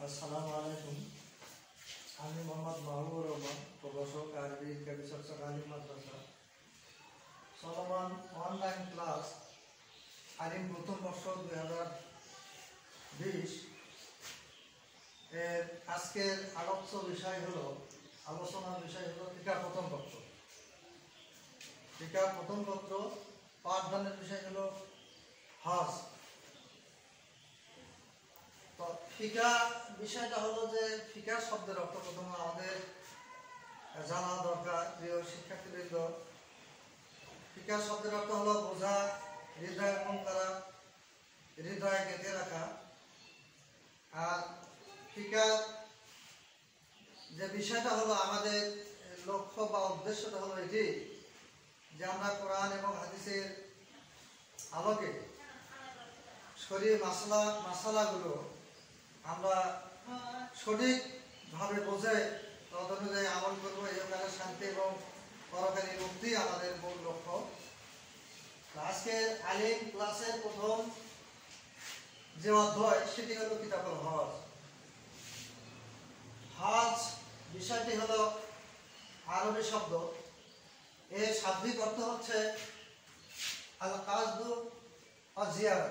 আসসালামু আলাইকুম। আমি মোহাম্মদ মাহবুবুর রহমান, প্রভাষক, আরবি কাবি চর্চক আলিম মাদ্রাসা চলমান অনলাইন ক্লাস আলিম প্রথম বর্ষ 2020 এর আজকের আলোচনার বিষয় হলো টিকা প্রথম পত্র। টিকা প্রথম পত্র পাঠদানের বিষয় হলো হজ। তো ফিকা বিষয়টা হলো যে ফিকা শব্দের অর্থ প্রথমে আমাদের জানা দরকার। প্রিয় শিক্ষার্থীবৃন্দ, ফিকা শব্দের অর্থ হলো বোঝা, হৃদয় মন করা, হৃদয় গেঁথে রাখা। আর ফিকার যে বিষয়টা হলো আমাদের লক্ষ্য বা উদ্দেশ্যটা হলো এটি যে আমরা কোরআন এবং হাদিসের আলোকে শরীর মাসালাগুলো আমরা সঠিকভাবে বুঝে তদ অনুযায়ী আমল করবো। ইহকালের শান্তি এবং পরকালীন মুক্তি আমাদের মূল লক্ষ্য। আজকের আলিম ক্লাসের প্রথম যে অধ্যায় সেটি হলো কিতাবুল হজ। হজ বিষয়টি হলো আরবি শব্দ। এর শাব্দিক অর্থ হচ্ছে আল কাসদু ওয়া জিয়ারা।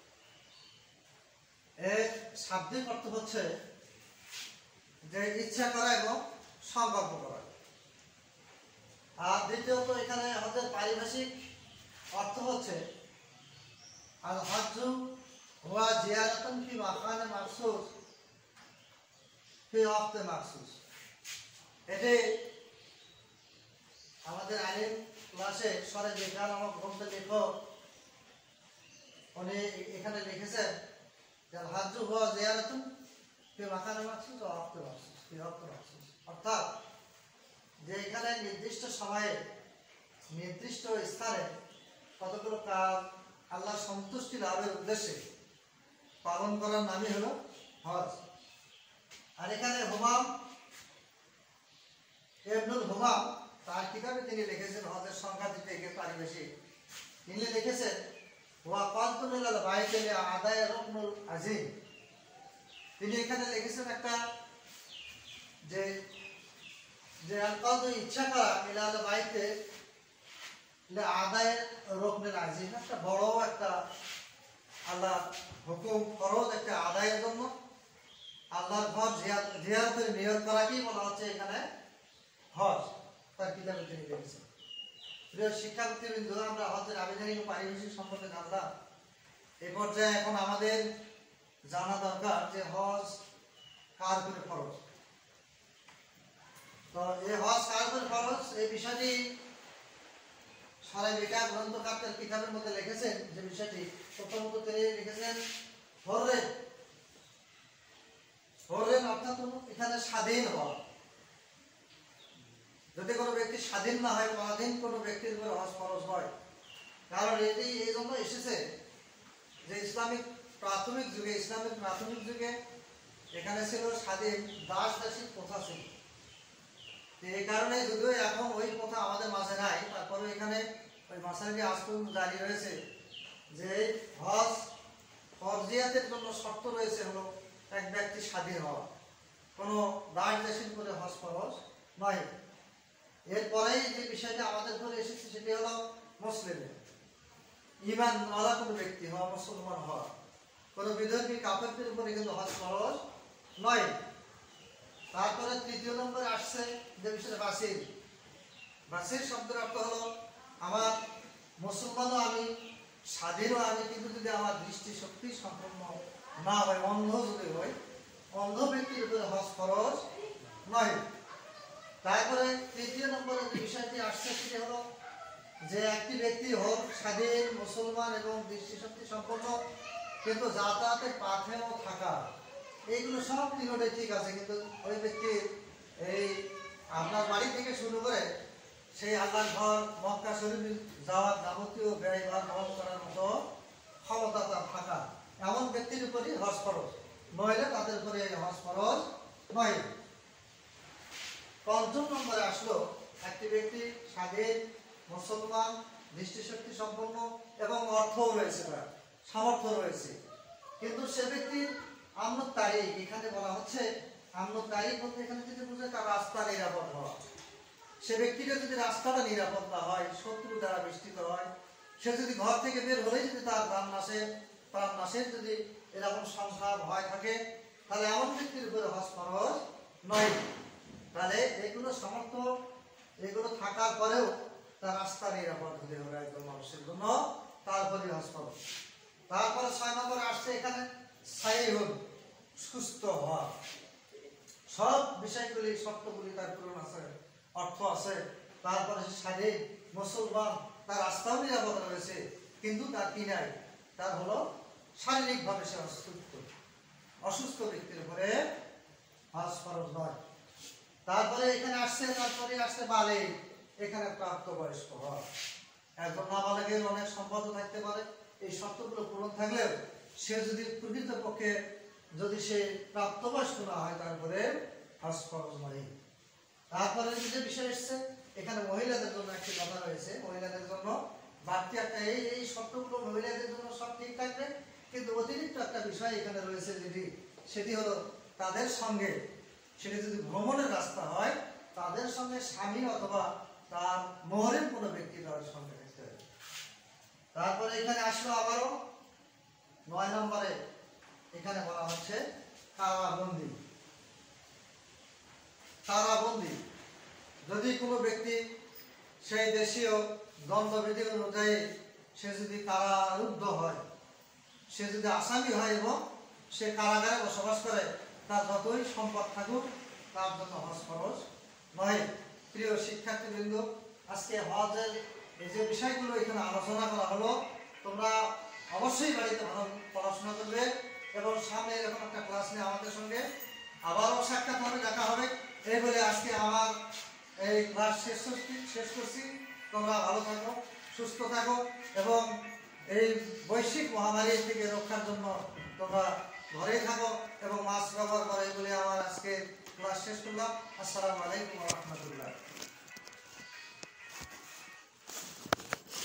এর শাব্দিক অর্থ হচ্ছে যে ইচ্ছা করা এবং সংকল্প করা। আর দ্বিতীয়ত এখানে হজের পারিভাষিক অর্থ হচ্ছে আল হজ্জু হুয়া জিয়ারাতুন ফি মাকানে মাখসুস ফি ওয়াক্তে মাখসুস। এটি আমাদের আলিম ক্লাসে সরে লেখা নামক গ্রন্থের লেখক উনি এখানে লিখেছেন যে আল হজ্জু হুয়া জিয়ারাতুন ফি মাকানে মাখসুস ওয়া ওয়াক্তে মাখসুস ফি ওয়াক্তে মাখসুস। অর্থাৎ যে এখানে নির্দিষ্ট সময়ে নির্দিষ্ট স্থানে কতগুলো কাজ আল্লাহ সন্তুষ্টি লাভের উদ্দেশ্যে পালন করার নামই হলো হজ। আর এখানে হুমাম ইবনুল হুমাম তার কিতাবে তিনি লিখেছেন হজের সংখ্যা দিতে গিয়ে পারিভাষিক তিনি লিখেছেন ওয়া কাদতুল ইলাল বাইতি আদায় রুকনুল আজিম। তিনি এখানে লিখেছেন একটা যে যে আলকাদু ইচ্ছা করা ইলাল বাইতে আদায় রুকনুল আজিম, একটা বড় একটা আল্লাহ হুকুম ফরজ একটা আদায়ের জন্য আল্লাহর ঘর জিয়ারতের নিয়ত করাকেই বলা হচ্ছে এখানে হজ। তার কিতাবে তিনি লিখেছেন। প্রিয় শিক্ষার্থীবৃন্দ, আমরা হজের আবেদনিক ও পারিভাষিক সম্পর্কে জানলাম। এই পর্যায়ে এখন আমাদের জানা দরকার যে হজ কার উপরে ফরজ। তো এই হজ কার উপরে ফরজ এই বিষয়টি সারাই বেকার গ্রন্থকার তার কিতাবের মধ্যে লিখেছেন। যে বিষয়টি প্রথমত তিনি লিখেছেন হররেন অর্থাৎ এখানে স্বাধীন হওয়া। যদি কোনো ব্যক্তি স্বাধীন না হয়, পরাধীন কোনো ব্যক্তির উপরে হজ ফরজ হয়। কারণ এটি এই জন্য এসেছে যে ইসলামিক প্রাথমিক যুগে এখানে ছিল স্বাধীন দাস দাসী প্রথা ছিল। এই কারণে যদিও এখন ওই প্রথা আমাদের মাঝে নাই, তারপরে এখানে ওই মাসাইলটি আজ পর্যন্ত জারি রয়েছে যে হজ ফরজিয়াতের জন্য শর্ত রয়েছে হলো এক ব্যক্তি স্বাধীন হওয়া, কোনো দাস দাসীর করে হজ ফরজ নয়। এরপরেই যে বিষয়টা আমাদের ঘরে এসেছে সেটি হলো মুসলিমের ঈমান ওয়ালা কোনো ব্যক্তি হওয়া, মুসলমান হওয়া। কোনো বিধর্মী কাফেরদের উপরে কিন্তু হজ ফরজ নয়। তারপরে তৃতীয় নম্বরে আসছে যে বিষয়টা বাসির শব্দের অর্থ হলো আমার মুসলমানও আমি, স্বাধীনও আমি, কিন্তু যদি আমার দৃষ্টি শক্তি সম্পন্ন না হয়, অন্ধ যদি হয়, অন্ধ ব্যক্তির উপরে হজ ফরজ নয়। তারপরে তৃতীয় নম্বরে যে বিষয়টি আসছে সেটি হলো যে একটি ব্যক্তি হোক স্বাধীন, মুসলমান এবং দৃষ্টিশক্তি সম্পন্ন, কিন্তু যাতায়াতের পাথেও থাকা, এইগুলো সব তিনটাই ঠিক আছে, কিন্তু ওই ব্যক্তির এই আপনার বাড়ি থেকে শুরু করে সেই আল্লাহর ঘর মক্কা শরীফ যাওয়ার যাবতীয় ব্যয়ভার বহন করার মতো ক্ষমতা তার থাকা, এমন ব্যক্তির উপরই হজ ফরজ, নইলে তাদের উপরে হজ ফরজ নয়। পঞ্চম নম্বরে আসলো একটি ব্যক্তি স্বাধীন, মুসলমান, দৃষ্টিশক্তি সম্পন্ন এবং অর্থও রয়েছে, তার সামর্থ্য রয়েছে, কিন্তু সে ব্যক্তির আমনুত তারিখ এখানে বলা হচ্ছে, আমনুত তারিখ বলতে এখানে যদি বুঝে তার রাস্তা নিরাপদ হওয়া। সে ব্যক্তিটা যদি রাস্তাটা নিরাপদ না হয়, শত্রু দ্বারা বেষ্টিত হয়, সে যদি ঘর থেকে বের হলেই যদি তার প্রাণ নাশের যদি এরকম সংখ্যা ভয় থাকে, তাহলে এমন ব্যক্তির উপরে হজ ফরজ নয়। তাহলে এগুলো সমর্থ, এগুলো থাকার পরেও তার রাস্তা নিরাপদ হতে হবে একজন মানুষের জন্য, তারপরে হজ ফরজ। তারপরে 6 নম্বরে আসছে এখানে সাইহুন, সুস্থ হওয়া। সব বিষয়গুলি শর্তগুলি তার পূরণ আছে, অর্থ আছে। তারপরে সে শারীরিক মুসলমান, তার রাস্তাও নিরাপদ রয়েছে, কিন্তু তার কি নাই, তার হলো শারীরিকভাবে সে অসুস্থ ব্যক্তির উপরে হজ ফরজ নয়। তারপরে এখানে আসছে, তারপরে আসছে বালেগ, এখানে প্রাপ্তবয়স্ক হওয়া। একজন নাবালেগের অনেক সম্পদ থাকতে পারে, এই শর্তগুলো পূরণ থাকলেও সে যদি প্রকৃতপক্ষে যদি সে প্রাপ্তবয়স্ক না হয়, তারপরে হজ ফরজ নয়। তারপরে যে বিষয় এসছে এখানে মহিলাদের জন্য একটি কথা রয়েছে, মহিলাদের জন্য বাড়তি একটা এই শর্তগুলো মহিলাদের জন্য সব ঠিক থাকবে, কিন্তু অতিরিক্ত একটা বিষয় এখানে রয়েছে যেটি, সেটি হলো তাদের সঙ্গে, সেটি যদি ভ্রমণের রাস্তা হয়, তাদের সঙ্গে স্বামী অথবা তার মোহরেম কোনো ব্যক্তি তাদের সঙ্গে থাকতে হবে। তারপরে এখানে আসলো আবারও 9 নম্বরে এখানে বলা হচ্ছে কারাবন্দী। কারাবন্দী যদি কোনো ব্যক্তি সেই দেশীয় দণ্ডবিধি অনুযায়ী সে যদি কারারুদ্ধ হয়, সে যদি আসামি হয় এবং সে কারাগারে বসবাস করে, তার যতই সম্পদ থাকুক তার জন্য হজ ফরজ নয়। প্রিয় শিক্ষার্থীবৃন্দ, আজকে হজের এই যে বিষয়গুলো এখানে আলোচনা করা হলো, তোমরা অবশ্যই বাড়িতে ভালো পড়াশোনা করবে এবং সামনে এরকম একটা ক্লাস নিয়ে আমাদের সঙ্গে আবারও সাক্ষাৎ হবে, দেখা হবে। এই বলে আজকে আমার এই ক্লাস শেষ করছি। তোমরা ভালো থাকো, সুস্থ থাকো এবং এই বৈশ্বিক মহামারী থেকে রক্ষার জন্য তোমরা ঘরেই থাকো এবং মাস্ক ব্যবহার করো। এই বলে আমার আজকে ক্লাস শেষ করলাম। আসসালামু আলাইকুম ওয়া রাহমাতুল্লাহ।